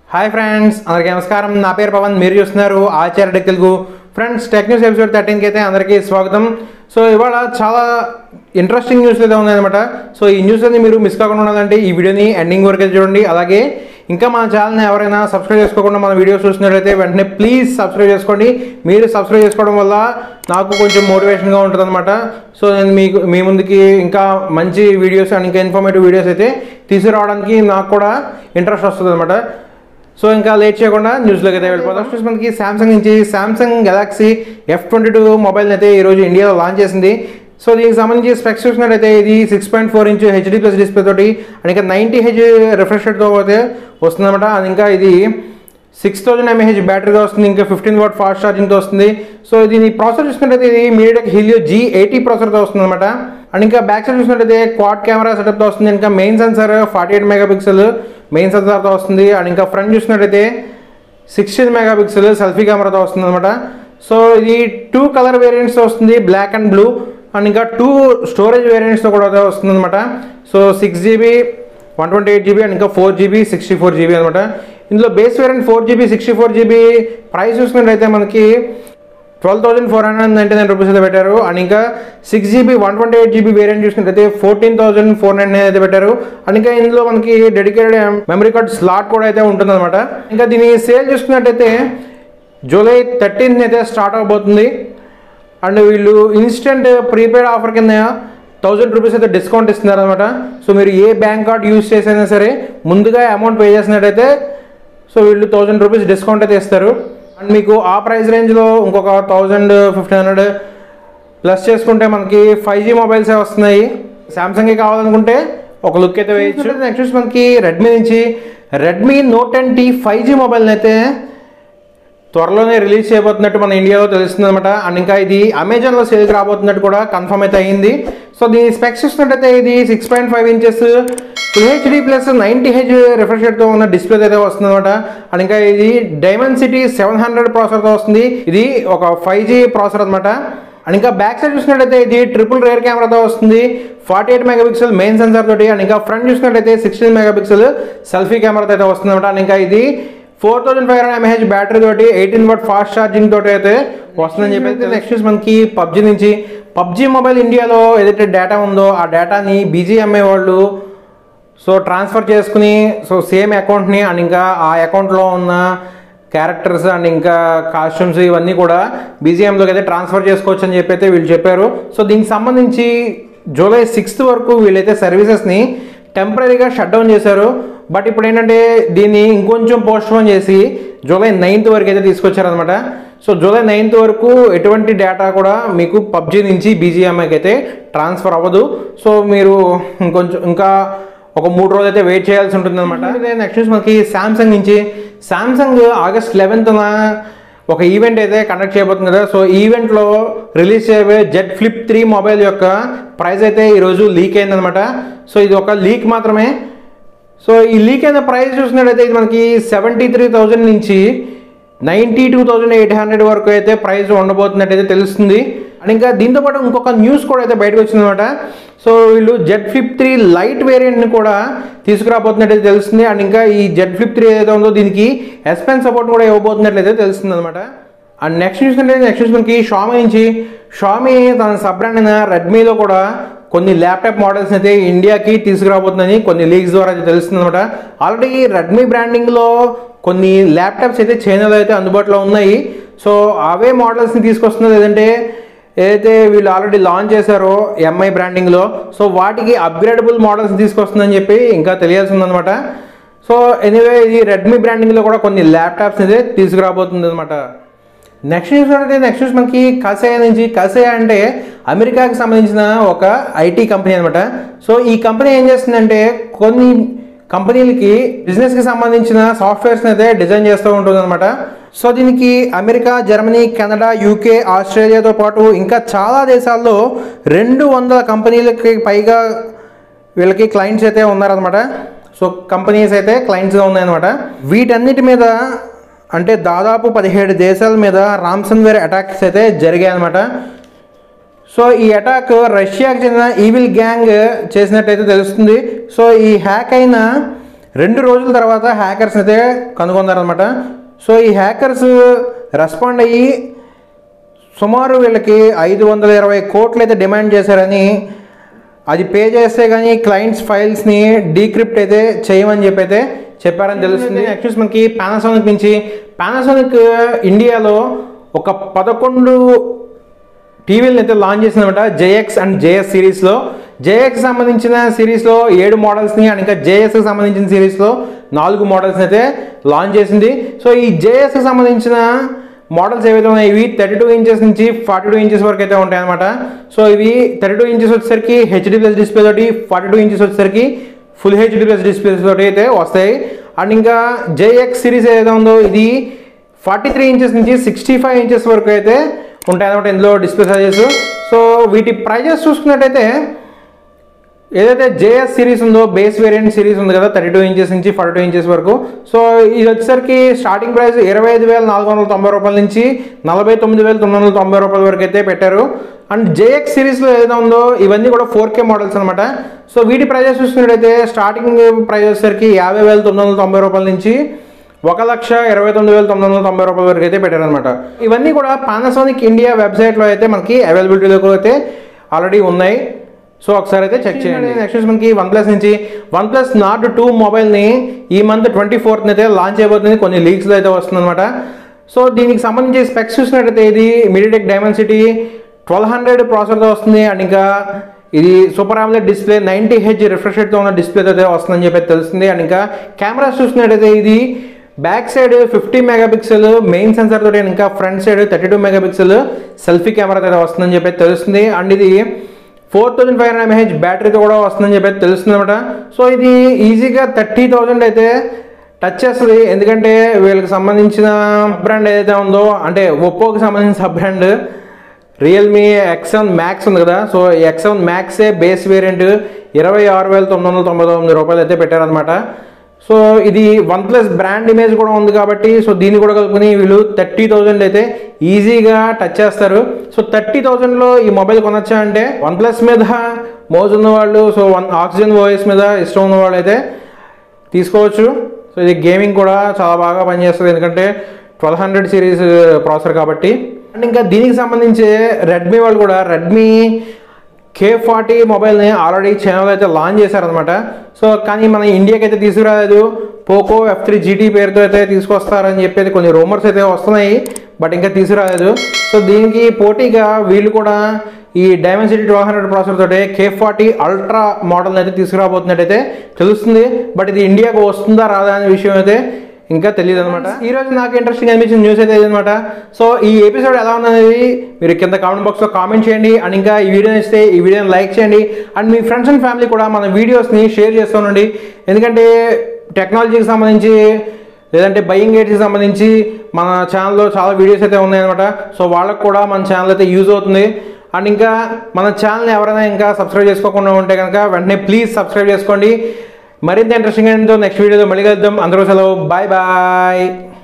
Hi friends, అందరికీ నమస్కారం. నా పేరు పవన్. మీరు చూస్తున్నారు Acharya tech Telugu. Friends, tech news episode 13కి అయితే అందరికీ స్వాగతం. సో ఇవాళ చాలా ఇంట్రెస్టింగ్ న్యూస్ అయితే ఉన్నాయన్నమాట. సో ఈ న్యూస్ అనేది మీరు మిస్ కాకుండా ఉండాలంటే ఈ వీడియోని ఎండింగ్ వరకు అయితే చూడండి. అలాగే ఇంకా మన ఛానల్ని ఎవరైనా సబ్స్క్రైబ్ చేసుకోకుండా మన వీడియోస్ చూసినట్లయితే వెంటనే ప్లీజ్ సబ్స్క్రైబ్ చేసుకోండి. మీరు సబ్స్క్రైబ్ చేసుకోవడం వల్ల నాకు కొంచెం మోటివేషన్గా ఉంటుంది అనమాట. సో నేను మీ ముందుకి ఇంకా మంచి వీడియోస్ అండ్ ఇంకా ఇన్ఫర్మేటివ్ వీడియోస్ అయితే తీసుకురావడానికి నాకు కూడా ఇంట్రెస్ట్ వస్తుంది అనమాట. సో ఇంకా లేట్ చేయకుండా న్యూస్లోకి అయితే వెళ్ళిపోతాం. ఫస్ట్ మనకి సామ్సంగ్ నుంచి సామ్సంగ్ గెలాక్సీ F22 మొబైల్ని అయితే ఈరోజు ఇండియాలో లాంచ్ చేసింది. సో దీనికి సంబంధించి స్పెక్స్ చూసినట్టయితే ఇది 6.4 ఇంచ్ HD+ డిస్ప్లే తోటి అండ్ ఇంకా 90Hz రిఫ్రెష్ రేట్తో అయితే వస్తుందన్నమాట. అండ్ ఇంకా ఇది 6000 mAh బ్యాటరీగా వస్తుంది. ఇంకా 15 వాట్ ఫాస్ట్ ఛార్జింగ్తో వస్తుంది. సో దీని ప్రాసెసర్ చూసినట్టయితే ఇది MediaTek Helio G80 ప్రాసెసర్తో వస్తుంది అనమాట. అండ్ ఇంకా బ్యాక్ సైడ్ చూసినట్టయితే క్వాడ్ కెమెరా సెటప్తో వస్తుంది. ఇంకా మెయిన్ సెన్సార్ 48 మెగాపిక్సెల్ మెయిన్ సెన్సార్తో వస్తుంది. అండ్ ఇంకా ఫ్రంట్ చూసినట్టయితే 16 మెగాపిక్సెల్ సెల్ఫీ కెమెరాతో వస్తుంది అనమాట. సో ఇది 2 కలర్ వేరియంట్స్తో వస్తుంది, బ్లాక్ అండ్ బ్లూ. అండ్ ఇంకా 2 స్టోరేజ్ వేరియంట్స్తో కూడా వస్తుంది అనమాట. సో 6GB 128GB అండ్ ఇంకా 4GB 64GB అనమాట. ఇందులో base variant 4GB 64GB price చూసుకున్నట్టయితే మనకి 12,499 రూపీస్ అయితే పెట్టారు. అండ్ ఇంకా 6GB 128GB వేరియంట్ చూసుకున్నట్టయితే 14,499 అయితే పెట్టారు. అండ్ ఇంకా ఇందులో మనకి డెడికేటెడ్ మెమరీ కార్డ్ స్లాట్ కూడా అయితే ఉంటుందన్నమాట. ఇంకా దీని సేల్ చూసుకున్నట్టయితే జూలై 13th అయితే స్టార్ట్ అవబోతుంది. అండ్ వీళ్ళు ఇన్స్టెంట్ ప్రీపెయిడ్ ఆఫర్ కింద 1000 రూపీస్ అయితే డిస్కౌంట్ ఇస్తున్నారు అనమాట. సో మీరు ఏ బ్యాంక్ కార్డ్ యూజ్ చేసైనా సరే ముందుగా అమౌంట్ పే చేసినట్టయితే సో వీళ్ళు 1000 రూపీస్ డిస్కౌంట్ అయితే ఇస్తారు. అండ్ మీకు ఆ ప్రైస్ రేంజ్లో ఇంకొక 1500 ప్లస్ చేసుకుంటే మనకి 5G మొబైల్సే వస్తున్నాయి. సామ్సంగే కావాలనుకుంటే ఒక లుక్ అయితే వేయచ్చు. నెక్స్ట్ మనకి రెడ్మీ నుంచి రెడ్మీ Note 10T 5G మొబైల్ని అయితే త్వరలోనే రిలీజ్ చేయబోతున్నట్టు మన ఇండియాలో తెలుస్తుంది అనమాట. అండ్ ఇంకా ఇది అమెజాన్లో సేల్కి రాబోతున్నట్టు కూడా కన్ఫర్మ్ అయితే అయింది. సో దీని స్పెక్స్ చూసినట్టయితే ఇది 6.5 ఇంచెస్ HD+ 90Hz రిఫ్రెష్ రేట్తో ఉన్న డిస్ప్లే అయితే వస్తుంది అనమాట. అండ్ ఇంకా ఇది Dimensity 700 ప్రాసెసర్తో వస్తుంది. ఇది ఒక 5G ప్రాసెసర్ అనమాట. అండ్ ఇంకా బ్యాక్ సైడ్ చూసినట్టయితే ఇది ట్రిపుల్ రేర్ కెమెరాతో వస్తుంది, 48 మెగాపిక్సెల్ మెయిన్ సెన్సార్ తోటి. అండ్ ఇంకా ఫ్రంట్ చూసినట్టయితే 16 మెగాపిక్సెల్ సెల్ఫీ కెమెరాతో అయితే వస్తుంది అనమాట. అండ్ ఇంకా ఇది 4500 mAh బ్యాటరీ తోటి 18 వాట్ ఫాస్ట్ ఛార్జింగ్ తోటి అయితే వస్తుందని చెప్పి నెక్స్ట్ మనకి పబ్జీ నుంచి పబ్జీ మొబైల్ ఇండియాలో ఏదైతే డేటా ఉందో ఆ డేటాని BGMI వాళ్ళు సో ట్రాన్స్ఫర్ చేసుకుని సో సేమ్ అకౌంట్ని అండ్ ఇంకా ఆ అకౌంట్లో ఉన్న క్యారెక్టర్స్ అండ్ ఇంకా కాస్ట్యూమ్స్ ఇవన్నీ కూడా BGMలోకి అయితే ట్రాన్స్ఫర్ చేసుకోవచ్చు అని చెప్పి అయితే వీళ్ళు చెప్పారు. సో దీనికి సంబంధించి జూలై 6th వరకు వీళ్ళైతే సర్వీసెస్ని టెంపరీగా షట్ డౌన్ చేశారు. బట్ ఇప్పుడు ఏంటంటే దీన్ని ఇంకొంచెం పోస్ట్పోన్ చేసి జూలై 9th వరకు అయితే తీసుకొచ్చారనమాట. సో జూలై 9th వరకు ఎటువంటి డేటా కూడా మీకు పబ్జీ నుంచి BGMIకి అయితే ట్రాన్స్ఫర్ అవ్వదు. సో మీరు ఇంకా ఒక 3 రోజులు అయితే వెయిట్ చేయాల్సి ఉంటుంది అనమాట. నెక్స్ట్ మనకి సామ్సంగ్ నుంచి సామ్సంగ్ August 11th ఒక ఈవెంట్ అయితే కండక్ట్ చేయబోతుంది కదా. సో ఈవెంట్లో రిలీజ్ చేయబోయే Z Flip 3 మొబైల్ యొక్క ప్రైస్ అయితే ఈరోజు లీక్ అయిందనమాట. సో ఇది ఒక లీక్ మాత్రమే. సో ఈ లీక్ అయిన ప్రైస్ చూసినట్టయితే ఇది మనకి 73,000 నుంచి 92,800 వరకు అయితే ప్రైస్ ఉండబోతున్నట్టయితే తెలుస్తుంది. అండ్ ఇంకా దీంతోపాటు ఇంకొక న్యూస్ కూడా అయితే బయటకు వచ్చిందనమాట. సో వీళ్ళు Z Flip 3 లైట్ వేరియంట్ని కూడా తీసుకురాబోతున్నట్టయితే తెలుస్తుంది. అండ్ ఇంకా ఈ Z Flip 3 ఏదైతే ఉందో దీనికి S Pen సపోర్ట్ కూడా ఇవ్వబోతున్నట్లయితే తెలుస్తుంది అనమాట. అండ్ నెక్స్ట్ న్యూస్ మనకి షామీ నుంచి షామీ తన సబ్ బ్రాండ్ అయిన రెడ్మీలో కూడా కొన్ని ల్యాప్టాప్ మోడల్స్ అయితే ఇండియాకి తీసుకురాబోతుందని కొన్ని లీక్స్ ద్వారా అయితే తెలుస్తుంది అనమాట. ఆల్రెడీ రెడ్మీ బ్రాండింగ్లో కొన్ని ల్యాప్టాప్స్ అయితే చైనాలో అయితే అందుబాటులో ఉన్నాయి. సో అవే మోడల్స్ని తీసుకొస్తున్నది లేదంటే ఏదైతే వీళ్ళు ఆల్రెడీ లాంచ్ చేశారో MI బ్రాండింగ్లో సో వాటికి అప్గ్రేడబుల్ మోడల్స్ తీసుకొస్తుందని చెప్పి ఇంకా తెలియాల్సి ఉందన్నమాట. సో ఎనీవే ఇది రెడ్మీ బ్రాండింగ్లో కూడా కొన్ని ల్యాప్టాప్స్ అయితే తీసుకురాబోతుంది అనమాట. నెక్స్ట్ న్యూస్ మనకి కసేయా నుంచి. కసేయా అంటే అమెరికాకి సంబంధించిన ఒక IT కంపెనీ అనమాట. సో ఈ కంపెనీ ఏం చేస్తుందంటే కొన్ని కంపెనీలకి బిజినెస్కి సంబంధించిన సాఫ్ట్వేర్స్ని అయితే డిజైన్ చేస్తూ ఉంటుంది అనమాట. సో దీనికి అమెరికా, జర్మనీ, కెనడా, UK, ఆస్ట్రేలియాతో పాటు ఇంకా చాలా దేశాల్లో 200 కంపెనీలకి పైగా వీళ్ళకి క్లయింట్స్ అయితే ఉన్నారనమాట. సో కంపెనీస్ అయితే క్లయింట్స్గా ఉన్నాయన్నమాట. వీటన్నిటి మీద అంటే దాదాపు 17 దేశాల మీద రామ్సన్వేర్ అటాక్స్ అయితే జరిగాయి అనమాట. సో ఈ అటాక్ రష్యాకి చెందిన ఈవిల్ గ్యాంగ్ చేసినట్టయితే తెలుస్తుంది. సో ఈ హ్యాక్ అయిన 2 రోజుల తర్వాత హ్యాకర్స్ అయితే కనుగొన్నారనమాట. సో ఈ హ్యాకర్స్ రెస్పాండ్ అయ్యి సుమారు వీళ్ళకి 520 కోట్లు అయితే డిమాండ్ చేశారని, అది పే చేస్తే కానీ క్లయింట్స్ ఫైల్స్ని డీక్రిప్ట్ అయితే చేయమని చెప్పి అయితే చెప్పారని తెలుస్తుంది. యాక్చువల్స్ మనకి పానాసోనిక్ నుంచి, పానాసోనిక్ ఇండియాలో ఒక 11 టీవీలను అయితే లాంచ్ చేసిందన్నమాట జేఎక్స్ అండ్ జేఎస్ సిరీస్లో. జేఎక్స్ సంబంధించిన సిరీస్లో 7 మోడల్స్ని అండ్ ఇంకా జేఎస్కి సంబంధించిన సిరీస్లో 4 మోడల్స్ని అయితే లాంచ్ చేసింది. సో ఈ జేఎస్కి సంబంధించిన మోడల్స్ ఏవైతే ఉన్నాయి ఇవి 32 ఇంచెస్ నుంచి 42 ఇంచెస్ వరకు అయితే ఉంటాయి అనమాట. సో ఇవి 32 ఇంచెస్ వచ్చేసరికి హెచ్డి ప్లస్ డిస్ప్లే తోటి, 42 ఇంచెస్ వచ్చేసరికి ఫుల్ హెచ్డి ప్లస్ డిస్ప్లేస్ తోటి అయితే వస్తాయి. అండ్ ఇంకా జేఎక్స్ సిరీస్ ఏదైతే ఉందో ఇది 43 ఇంచెస్ నుంచి 65 ఇంచెస్ వరకు అయితే ఉంటాయి అనమాట ఇందులో డిస్ప్లే సైజెస్. సో వీటి ప్రైజెస్ చూసుకున్నట్టయితే ఏదైతే జేఎస్ సిరీస్ ఉందో బేస్ వేరియంట్ సిరీస్ ఉంది కదా 32 ఇంచెస్ నుంచి 42 ఇంచెస్ వరకు, సో ఇది వచ్చేసరికి స్టార్టింగ్ ప్రైస్ 25,490 రూపాయల నుంచి 49,990 రూపాయల వరకు అయితే పెట్టారు. అండ్ జేఎక్స్ సిరీస్లో ఏదైతే ఉందో ఇవన్నీ కూడా 4K మోడల్స్ అనమాట. సో వీటి ప్రైజెస్ చూసుకున్నట్టయితే స్టార్టింగ్ ప్రైస్ వచ్చేసరికి 50,990 రూపాయల నుంచి 1,29,990 రూపాయల వరకు అయితే పెట్టారనమాట. ఇవన్నీ కూడా పానాసోనిక్ ఇండియా వెబ్సైట్లో అయితే మనకి అవైలబిలిటీలో అయితే ఆల్రెడీ ఉన్నాయి. సో ఒకసారి అయితే చెక్ చేయండి. నెక్స్ట్ మనకి వన్ప్లస్ నుంచి వన్ప్లస్ నార్డ్ 2 మొబైల్ని ఈ మంత్ 24th అయితే లాంచ్ అయిపోతుంది, కొన్ని లీక్స్లో అయితే వస్తుంది అనమాట. సో దీనికి సంబంధించి స్పెక్స్ చూసినట్టయితే ఇది మీడియాటెక్ డైమెన్సిటీ 1200 ప్రాసెసర్తో వస్తుంది. అండ్ ఇంకా ఇది super AMOLED display 90Hz refresh రేట్తో ఉన్న డిస్ప్లేతో అయితే వస్తుందని చెప్పి తెలుస్తుంది. అండ్ ఇంకా కెమెరాస్ చూసినట్టయితే ఇది back side 50 megapixel main sensor తోటి, ఇంకా front side 32 megapixel selfie camera అయితే వస్తుందని చెప్పి తెలుస్తుంది. అండ్ ఇది 4500 mAh బ్యాటరీతో కూడా వస్తుందని చెప్పి తెలుస్తుంది అనమాట. సో ఇది ఈజీగా 30,000 అయితే టచ్ చేస్తుంది, ఎందుకంటే వీళ్ళకి సంబంధించిన బ్రాండ్ ఏదైతే ఉందో అంటే ఒప్పోకి సంబంధించిన sub brand Realme X7 max ఉంది కదా. సో ఈ X7 మ్యాక్సే బేస్ వేరియంట్ 26,999 రూపాయలు అయితే పెట్టారనమాట. సో ఇది వన్ప్లస్ బ్రాండ్ ఇమేజ్ కూడా ఉంది కాబట్టి సో దీన్ని కూడా కలుపుకొని వీళ్ళు 30,000 అయితే ఈజీగా టచ్ చేస్తారు. సో 30,000లో ఈ మొబైల్ కొనొచ్చా అంటే వన్ప్లస్ మీద మోజు ఉన్నవాళ్ళు, సో ఆక్సిజన్ ఓఎస్ మీద ఇష్టం ఉన్నవాళ్ళు అయితే తీసుకోవచ్చు. సో ఇది గేమింగ్ కూడా చాలా బాగా పనిచేస్తుంది, ఎందుకంటే 1200 సిరీస్ ప్రాసెసర్ కాబట్టి. అండ్ ఇంకా దీనికి సంబంధించి రెడ్మీ వాళ్ళు కూడా రెడ్మీ K40 మొబైల్ని ఆల్రెడీ చైనాలో అయితే లాంచ్ చేశారనమాట. సో కానీ మన ఇండియాకి అయితే తీసుకురాలేదు, పోకో F3 GT పేరుతో అయితే తీసుకొస్తారని చెప్పేది కొన్ని రూమర్స్ అయితే వస్తున్నాయి, బట్ ఇంకా తీసుకురాలేదు. సో దీనికి పోటీగా వీళ్ళు కూడా ఈ డైమెన్సిటీ 1200 ప్రాసెసర్ తోటి K40 అల్ట్రా మోడల్ని అయితే తీసుకురాబోతున్నట్టయితే తెలుస్తుంది. బట్ ఇది ఇండియాకు వస్తుందా రాదా అనే విషయం అయితే ఇంకా తెలియదు అనమాట. ఈ రోజు నాకు ఇంట్రెస్టింగ్ అనిపించిన న్యూస్ అయితే అనమాట. సో ఈ ఎపిసోడ్ ఎలా ఉందనేది మీరు కింద కామెంట్ బాక్స్లో కామెంట్ చేయండి. అండ్ ఇంకా ఈ వీడియో ఇస్తే ఈ వీడియోని లైక్ చేయండి. అండ్ మీ ఫ్రెండ్స్ అండ్ ఫ్యామిలీ కూడా మన వీడియోస్ని షేర్ చేస్తుండండి, ఎందుకంటే టెక్నాలజీకి సంబంధించి లేదంటే బయింగ్ ఎయిడ్స్కి సంబంధించి మన ఛానల్లో చాలా వీడియోస్ అయితే ఉన్నాయన్నమాట. సో వాళ్ళకు కూడా మన ఛానల్ అయితే యూజ్ అవుతుంది. అండ్ ఇంకా మన ఛానల్ని ఎవరైనా ఇంకా సబ్స్క్రైబ్ చేసుకోకుండా ఉంటే కనుక వెంటనే ప్లీజ్ సబ్స్క్రైబ్ చేసుకోండి. మరింత ఇంట్రెస్టింగ్ ఏంటో నెక్స్ట్ వీడియోలో మళ్ళీ కలుద్దాం. అందరూ సెలవు, బాయ్ బాయ్.